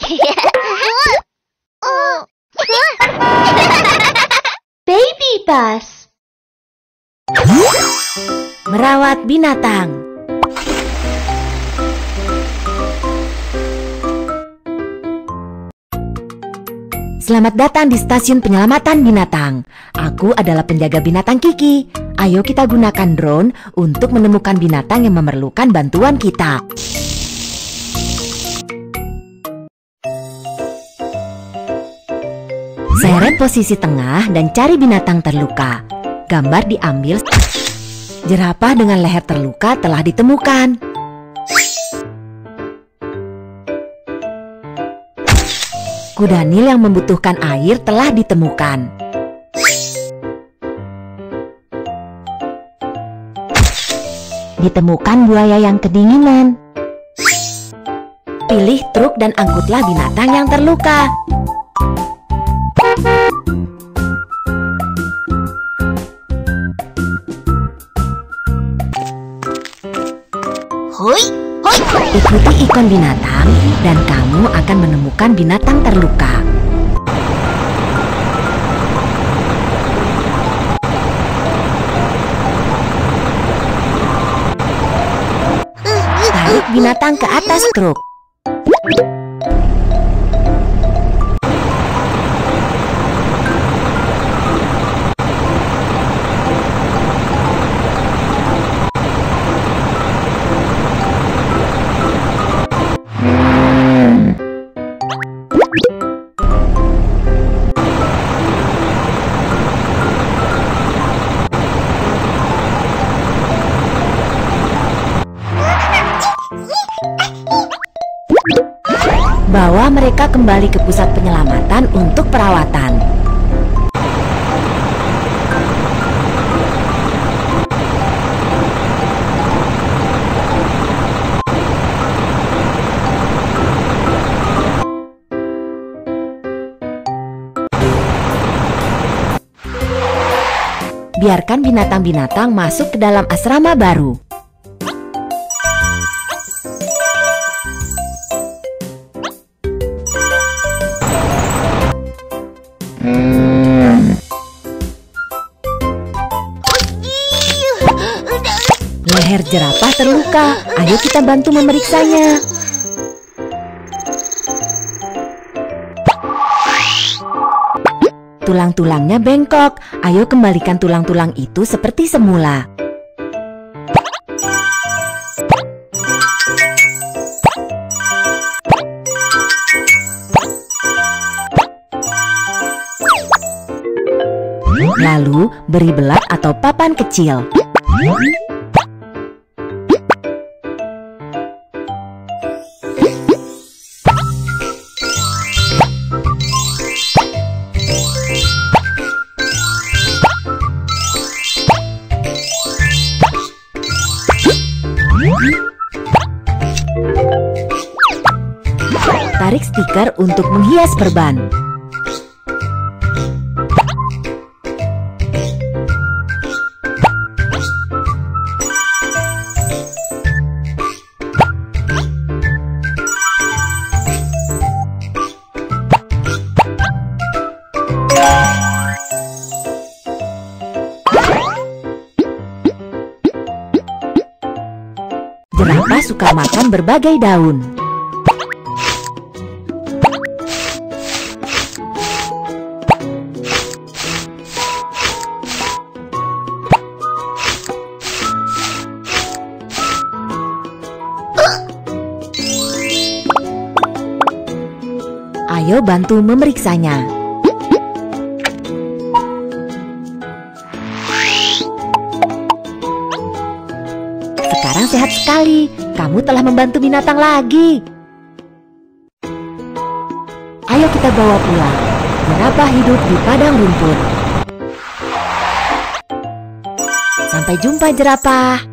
Baby bus. Merawat binatang. Selamat datang di stasiun penyelamatan binatang. Aku adalah penjaga binatang Kiki. Ayo kita gunakan drone untuk menemukan binatang yang memerlukan bantuan kita. Seret posisi tengah dan cari binatang terluka. Gambar diambil. Jerapah dengan leher terluka telah ditemukan. Kuda Nil yang membutuhkan air telah ditemukan. Ditemukan buaya yang kedinginan. Pilih truk dan angkutlah binatang yang terluka. Hoi, hoi. Ikuti ikon binatang dan kamu akan menemukan binatang terluka. Tarik binatang ke atas truk. Bawa mereka kembali ke pusat penyelamatan untuk perawatan. Biarkan binatang-binatang masuk ke dalam asrama baru. Leher jerapah terluka. Ayo kita bantu memeriksanya. Tulang-tulangnya bengkok. Ayo kembalikan tulang-tulang itu seperti semula. Lalu beri belat atau papan kecil. Tarik stiker untuk menghias perban. Jerapah suka makan berbagai daun. Ayo bantu memeriksanya. Sekarang sehat sekali. Kamu telah membantu binatang lagi. Ayo kita bawa pulang. Jerapah hidup di padang rumput. Sampai jumpa jerapah.